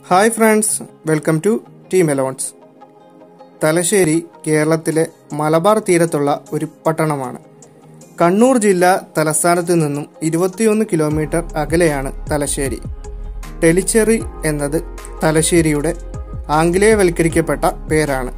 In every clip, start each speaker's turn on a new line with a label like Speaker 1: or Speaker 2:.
Speaker 1: Hi friends, welcome to team elevens. Thalassery കേരളത്തിലെ മലബാർ തീരത്തുള്ള ഒരു പട്ടണമാണ്. കണ്ണൂർ ജില്ലാ തലസ്ഥാനത്ത് നിന്നും 21 കിലോമീറ്റർ അകലെയാണ് തലശ്ശേരി. ടെലിച്ചെറി എന്നത് തലശ്ശേരിയുടെ ആംഗലേയവൽക്കരിക്കപ്പെട്ട പേരാണ്.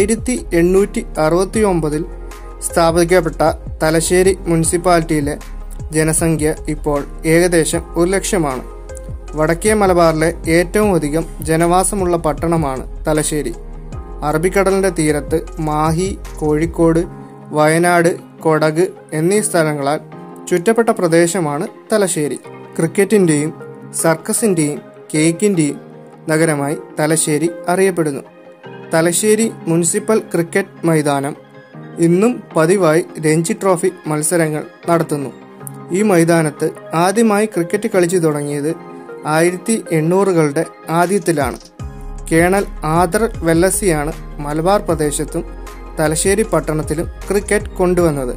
Speaker 1: 1869 സ്ഥാപിക്കപ്പെട്ട തലശ്ശേരി മുനിസിപ്പാലിറ്റിയിലെ ജനസംഖ്യ ഇപ്പോൾ ഏകദേശം 1 ലക്ഷമാണ്. വടക്കേ മലബാറിലെ ഏറ്റവും അധികം ജനവാസമുള്ള പട്ടണമാണ് തലശ്ശേരി. അറബിക്കടലിന്റെ തീരത്ത് മാഹി, കോഴിക്കോട്, വയനാട്, കൊടക് എന്നീ സ്ഥലങ്ങളാൽ ചുറ്റപ്പെട്ട പ്രദേശമാണ് തലശ്ശേരി. ക്രിക്കറ്റിന്റെയും സർക്കസിന്റെയും കേക്കിന്റെയും നഗരമായി തലശ്ശേരി അറിയപ്പെടുന്നു. തലശ്ശേരി മുനിസിപ്പൽ ക്രിക്കറ്റ് മൈതാനം ഇന്നും പതിവായി രഞ്ജി ട്രോഫി മത്സരങ്ങൾ നടത്തുന്നു. ഈ മൈതാനത്ത് ആദ്യമായി ക്രിക്കറ്റ് കളിച്ചു തുടങ്ങിയത് 1800കളുടെ ആദ്യത്തിലാണ്. കേണൽ ആദർ വെല്ലസിയാണ് മലബാർ പ്രദേശത്തും തലശ്ശേരി പട്ടണത്തിലും ക്രിക്കറ്റ് കൊണ്ടുവന്നത്.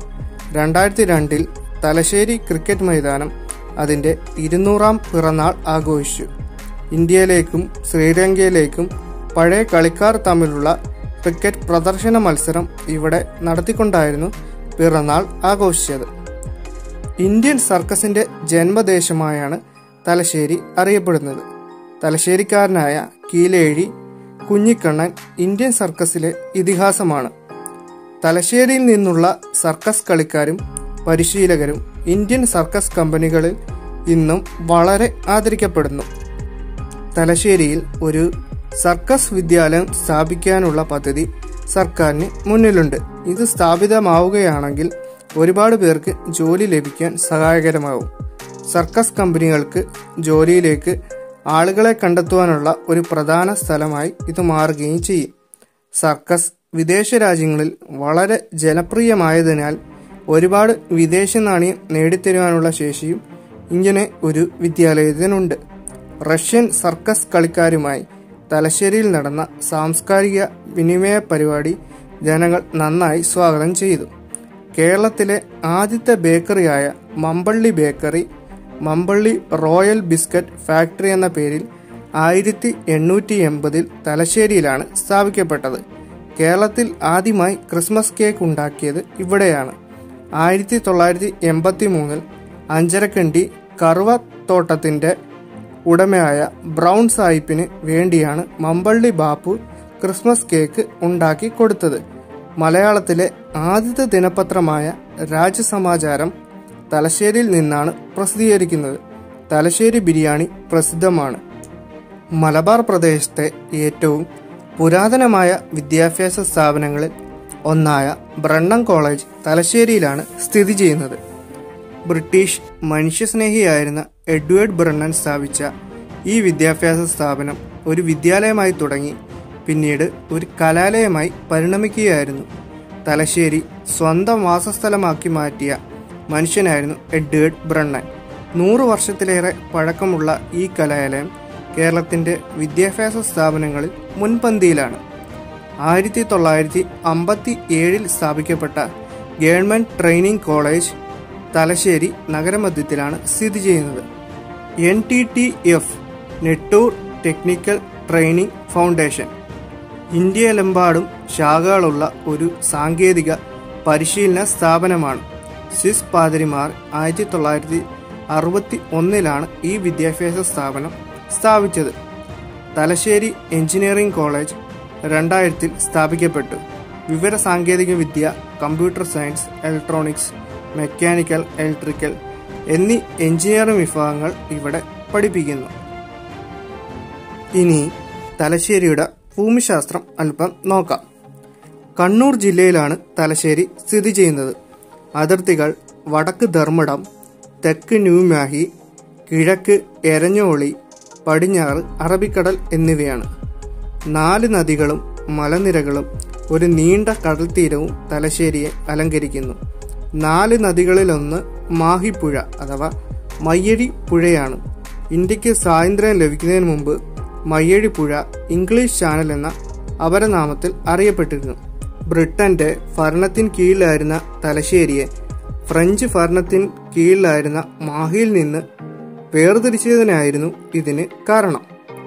Speaker 1: 2002 തലശ്ശേരി ക്രിക്കറ്റ് മൈതാനം അതിന്റെ 200ാം പിറന്നാൾ ആഘോഷിച്ചു. ഇന്ത്യയിലേക്കും ശ്രീലങ്കയിലേക്കും പഴയ കളിക്കാർ തമ്മിലുള്ള ക്രിക്കറ്റ് പ്രദർശന മത്സരം ഇവിടെ നടത്തിക്കൊണ്ടായിരുന്നു പിറന്നാൾ ആഘോഷിച്ചത്. ഇന്ത്യൻ സർക്കസിന്റെ ജന്മദേശമായാണ് തലശ്ശേരി അറിയപ്പെടുന്നത്. തലശ്ശേരിക്കാരനായ കീലേഴി കുഞ്ഞിക്കണ്ണൻ ഇന്ത്യൻ സർക്കസിലെ ഇതിഹാസമാണ്. തലശ്ശേരിയിൽ നിന്നുള്ള സർക്കസ് കളിക്കാരും പരിശീലകരും ഇന്ത്യൻ സർക്കസ് കമ്പനികളിൽ ഇന്നും വളരെ ആദരിക്കപ്പെടുന്നു. തലശ്ശേരിയിൽ ഒരു സർക്കസ് വിദ്യാലയം സ്ഥാപിക്കാനുള്ള പദ്ധതി സർക്കാരിന് മുന്നിലുണ്ട്. ഇത് സ്ഥാപിതമാവുകയാണെങ്കിൽ ഒരുപാട് പേർക്ക് ജോലി ലഭിക്കാൻ സഹായകരമാവും. സർക്കസ് കമ്പനികൾക്ക് ജോലിയിലേക്ക് ആളുകളെ കണ്ടെത്തുവാനുള്ള ഒരു പ്രധാന സ്ഥലമായി ഇത് മാറുകയും ചെയ്യും. സർക്കസ് വിദേശ രാജ്യങ്ങളിൽ വളരെ ജനപ്രിയമായതിനാൽ ഒരുപാട് വിദേശ നാണയം നേടിത്തരുവാനുള്ള ശേഷിയും ഇങ്ങനെ ഒരു വിദ്യാലയത്തിനുണ്ട്. റഷ്യൻ സർക്കസ് കളിക്കാരുമായി തലശ്ശേരിയിൽ നടന്ന സാംസ്കാരിക വിനിമയ പരിപാടി ജനങ്ങൾ നന്നായി സ്വാഗതം ചെയ്തു. കേരളത്തിലെ ആദ്യത്തെ ബേക്കറിയായ Mampally bakery Mampally royal biscuit factory എന്ന പേരിൽ 1880 തലശ്ശേരിയിലാണ് സ്ഥാപിക്കപ്പെട്ടത്. കേരളത്തിൽ ആദ്യമായി ക്രിസ്മസ് കേക്ക് ഉണ്ടാക്കിയത് ഇവിടെയാണ്. 1983 അഞ്ചരക്കണ്ടി കറുവത്തോട്ടത്തിന്റെ ഉടമയായ ബ്രൗൺ സാഹിബിന് വേണ്ടിയാണ് മമ്പള്ളി ബാപ്പു ക്രിസ്മസ് കേക്ക് ഉണ്ടാക്കി കൊടുത്തത്. മലയാളത്തിലെ ആദ്യത്തെ ദിനപത്രമായ രാജസമാചാരം തലശ്ശേരിയിൽ നിന്നാണ് പ്രസിദ്ധീകരിക്കുന്നത്. തലശ്ശേരി ബിരിയാണി പ്രസിദ്ധമാണ്. മലബാർ പ്രദേശത്തെ ഏറ്റവും പുരാതനമായ വിദ്യാഭ്യാസ സ്ഥാപനങ്ങളിൽ ഒന്നായ ബ്രണ്ണൻ കോളേജ് തലശ്ശേരിയിലാണ് സ്ഥിതി ചെയ്യുന്നത്. ബ്രിട്ടീഷ് മനുഷ്യസ്നേഹിയായിരുന്ന എഡ്വേർഡ് ബ്രണ്ണൻ സ്ഥാപിച്ച ഈ വിദ്യാഭ്യാസ സ്ഥാപനം ഒരു വിദ്യാലയമായി തുടങ്ങി പിന്നീട് ഒരു കലാലയമായി പരിണമിക്കുകയായിരുന്നു. തലശ്ശേരി സ്വന്തം വാസസ്ഥലമാക്കി മാറ്റിയ മനുഷ്യനായിരുന്നു എഡ്വേർഡ് ബ്രണ്ണൻ. 100 വർഷത്തിലേറെ പഴക്കമുള്ള ഈ കലാലയം കേരളത്തിന്റെ വിദ്യാഭ്യാസ സ്ഥാപനങ്ങളിൽ മുൻപന്തിയിലാണ്. 1957 സ്ഥാപിക്കപ്പെട്ട ഗവൺമെന്റ് ട്രെയിനിംഗ് കോളേജ് തലശ്ശേരി നഗരമധ്യത്തിലാണ് സ്ഥിതി ചെയ്യുന്നത്. NTTF Nettur technical training foundation ഇന്ത്യയിലെമ്പാടും ശാഖകളുള്ള ഒരു സാങ്കേതിക പരിശീലന സ്ഥാപനമാണ്. സ്വിസ് പാതിരിമാർ 1961 ഈ വിദ്യാഭ്യാസ സ്ഥാപനം സ്ഥാപിച്ചത്. തലശ്ശേരി എഞ്ചിനീയറിംഗ് കോളേജ് 2000 സ്ഥാപിക്കപ്പെട്ടു. വിവര സാങ്കേതിക വിദ്യ, computer science, electronics, mechanical, electrical എന്നീ എഞ്ചിനീയറിംഗ് വിഭാഗങ്ങൾ ഇവിടെ പഠിപ്പിക്കുന്നു. ഇനി തലശ്ശേരിയുടെ ഭൂമിശാസ്ത്രം അല്പം നോക്കാം. കണ്ണൂർ ജില്ലയിലാണ് തലശ്ശേരി സ്ഥിതി ചെയ്യുന്നത്. അതിർത്തികൾ വടക്ക് ധർമ്മടം, തെക്ക് ന്യൂമാഹി, കിഴക്ക് എരഞ്ഞോളി, പടിഞ്ഞാറ് അറബിക്കടൽ എന്നിവയാണ്. 4 നദികളും മലനിരകളും ഒരു നീണ്ട കടൽത്തീരവും തലശ്ശേരിയെ അലങ്കരിക്കുന്നു. 4 നദികളിലൊന്ന് മാഹിപ്പുഴ അഥവാ മയ്യഴി പുഴയാണ്. ഇന്ത്യക്ക് സ്വാതന്ത്ര്യം ലഭിക്കുന്നതിന് മുമ്പ് മയ്യഴി പുഴ ഇംഗ്ലീഷ് ചാനൽ എന്ന അപരനാമത്തിൽ അറിയപ്പെട്ടിരുന്നു. ബ്രിട്ടന്റെ ഭരണത്തിന് കീഴിലായിരുന്ന തലശ്ശേരിയെ ഫ്രഞ്ച് ഭരണത്തിന് കീഴിലായിരുന്ന മാഹിയിൽ നിന്ന് വേർതിരിച്ചതിനായിരുന്നു ഇതിന് കാരണം.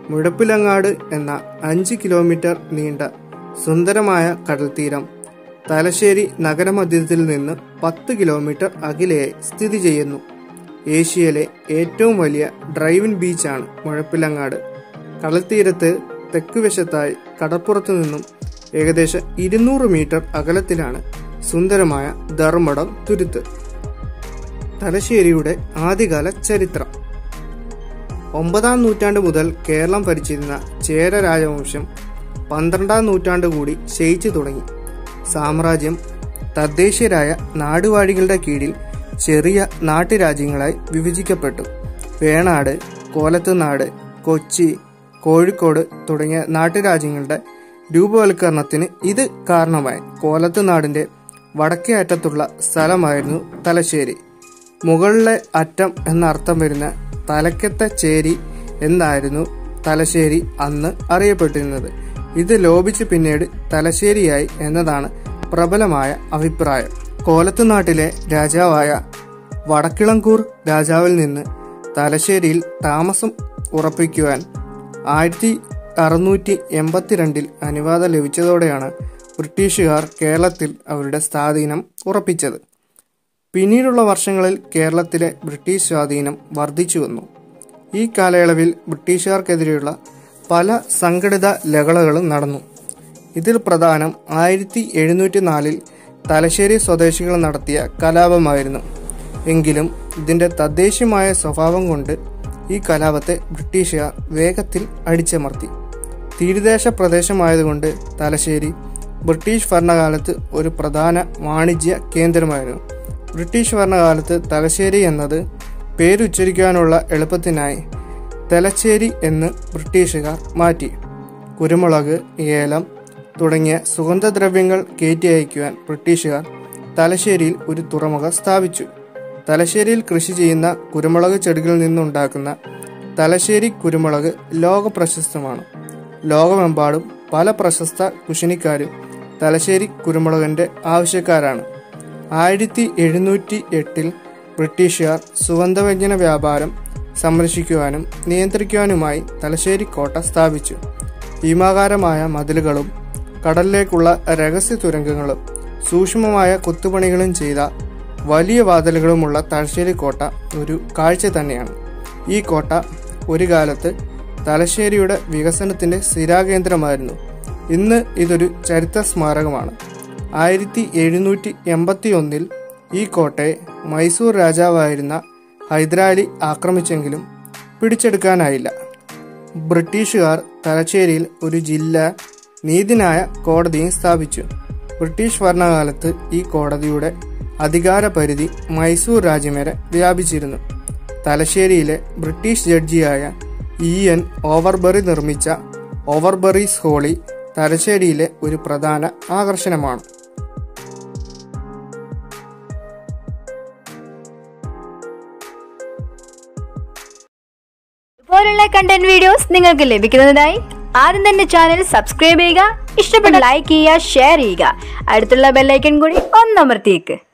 Speaker 1: മുഴപ്പിലങ്ങാട് എന്ന 5 കിലോമീറ്റർ നീണ്ട സുന്ദരമായ കടൽത്തീരം തലശ്ശേരി നഗരമധ്യത്തിൽ നിന്ന് 10 കിലോമീറ്റർ അകലെയായി സ്ഥിതി ചെയ്യുന്നു. ഏഷ്യയിലെ ഏറ്റവും വലിയ ഡ്രൈവിൻ ബീച്ചാണ് മുഴപ്പിലങ്ങാട്. കടൽത്തീരത്ത് തെക്കുവശത്തായി കടപ്പുറത്തു നിന്നും ഏകദേശം 200 മീറ്റർ അകലത്തിലാണ് സുന്ദരമായ ധർമ്മടം തുരുത്ത്. തലശ്ശേരിയുടെ ആദ്യകാല ചരിത്രം. 9-ാം നൂറ്റാണ്ട് മുതൽ കേരളം ഭരിച്ചിരുന്ന ചേര രാജവംശം 12-ാം നൂറ്റാണ്ട് കൂടി ക്ഷയിച്ചു തുടങ്ങി. സാമ്രാജ്യം തദ്ദേശീയരായ നാടുവാഴികളുടെ കീഴിൽ ചെറിയ നാട്ടുരാജ്യങ്ങളായി വിഭജിക്കപ്പെട്ടു. വേണാട്, കോലത്തുനാട്, കൊച്ചി, കോഴിക്കോട് തുടങ്ങിയ നാട്ടുരാജ്യങ്ങളുടെ രൂപവൽക്കരണത്തിന് ഇത് കാരണമായി. കോലത്തുനാടിന്റെ വടക്കേ അറ്റത്തുള്ള സ്ഥലമായിരുന്നു തലശ്ശേരി. മുകളിലെ അറ്റം എന്നർത്ഥം വരുന്ന തലക്കത്തെ ചേരി എന്നായിരുന്നു തലശ്ശേരി അന്ന് അറിയപ്പെട്ടിരുന്നത്. ഇത് ലോപിച്ച് പിന്നീട് തലശ്ശേരിയായി എന്നതാണ് പ്രബലമായ അഭിപ്രായം. കോലത്തുനാട്ടിലെ രാജാവായ വടക്കിളങ്കൂർ രാജാവിൽ നിന്ന് തലശ്ശേരിയിൽ താമസം ഉറപ്പിക്കുവാൻ 1682 അനുവാദം ലഭിച്ചതോടെയാണ് ബ്രിട്ടീഷുകാർ കേരളത്തിൽ അവരുടെ സ്വാധീനം ഉറപ്പിച്ചത്. പിന്നീടുള്ള വർഷങ്ങളിൽ കേരളത്തിലെ ബ്രിട്ടീഷ് സ്വാധീനം വർദ്ധിച്ചു വന്നു. ഈ കാലയളവിൽ ബ്രിട്ടീഷുകാർക്കെതിരെയുള്ള പല സംഘടിത ലഹളകളും നടന്നു. ഇതിൽ പ്രധാനം 1704 തലശ്ശേരി സ്വദേശികൾ നടത്തിയ കലാപമായിരുന്നു. എങ്കിലും ഇതിന്റെ തദ്ദേശീയമായ സ്വഭാവം കൊണ്ട് ഈ കലാപത്തെ ബ്രിട്ടീഷുകാർ വേഗത്തിൽ അടിച്ചമർത്തി. തീരദേശ പ്രദേശമായതുകൊണ്ട് തലശ്ശേരി ബ്രിട്ടീഷ് ഭരണകാലത്ത് ഒരു പ്രധാന വാണിജ്യ കേന്ദ്രമായിരുന്നു. ബ്രിട്ടീഷ് ഭരണകാലത്ത് തലശ്ശേരി എന്നത് പേരുച്ചരിക്കാനുള്ള എളുപ്പത്തിനായി തലശ്ശേരി എന്ന് ബ്രിട്ടീഷുകാർ മാറ്റി. കുരുമുളക്, ഏലം തുടങ്ങിയ സുഗന്ധദ്രവ്യങ്ങൾ കയറ്റി അയക്കുവാൻ ബ്രിട്ടീഷുകാർ തലശ്ശേരിയിൽ ഒരു തുറമുഖം സ്ഥാപിച്ചു. തലശ്ശേരിയിൽ കൃഷി ചെയ്യുന്ന കുരുമുളക് ചെടികളിൽ നിന്നുണ്ടാക്കുന്ന തലശ്ശേരി കുരുമുളക് ലോക പ്രശസ്തമാണ്. ലോകമെമ്പാടും പല പ്രശസ്ത കുശിനിക്കാരും തലശ്ശേരി കുരുമുളകിന്റെ ആവശ്യക്കാരാണ്. 1708 ബ്രിട്ടീഷുകാർ സുഗന്ധവ്യഞ്ജന വ്യാപാരം സംരക്ഷിക്കുവാനും നിയന്ത്രിക്കുവാനുമായി തലശ്ശേരി കോട്ട സ്ഥാപിച്ചു. ഭീമാകാരമായ മതിലുകളും കടലിലേക്കുള്ള രഹസ്യ തുരങ്കങ്ങളും സൂക്ഷ്മമായ കൊത്തുപണികളും ചെയ്ത വലിയ വാതിലുകളുമുള്ള തലശ്ശേരി കോട്ട ഒരു കാഴ്ച തന്നെയാണ്. ഈ കോട്ട ഒരു കാലത്ത് തലശ്ശേരിയുടെ വികസനത്തിന്റെ സ്ഥിരാകേന്ദ്രമായിരുന്നു. ഇന്ന് ഇതൊരു ചരിത്ര സ്മാരകമാണ്. 1781 ഈ കോട്ടയെ മൈസൂർ രാജാവായിരുന്ന ഹൈദരാലി ആക്രമിച്ചെങ്കിലും പിടിച്ചെടുക്കാനായില്ല. ബ്രിട്ടീഷുകാർ തലശ്ശേരിയിൽ ഒരു ജില്ലാ നീതിന്യായ കോടതിയും സ്ഥാപിച്ചു. ബ്രിട്ടീഷ് ഭരണകാലത്ത് ഈ കോടതിയുടെ അധികാരപരിധി മൈസൂർ രാജ്യം വരെ വ്യാപിച്ചിരുന്നു. തലശ്ശേരിയിലെ ബ്രിട്ടീഷ് ജഡ്ജിയായ E.N. ഓവർബറി നിർമ്മിച്ച ഓവർബറീസ് ഹോളി തലശ്ശേരിയിലെ ഒരു പ്രധാന ആകർഷണമാണ്.
Speaker 2: ഇതുപോലുള്ള കണ്ടന്റ് വീഡിയോസ് നിങ്ങൾക്ക് ലഭിക്കുന്നതിനായി ആദ്യം തന്നെ ചാനൽ സബ്സ്ക്രൈബ് ചെയ്യുക, ഇഷ്ടപ്പെട്ട ലൈക്ക് ചെയ്യുക, ഷെയർ ചെയ്യുക, അടുത്തുള്ള ബെല്ലൈക്കൺ കൂടി ഒന്നമർത്തിയേക്ക്.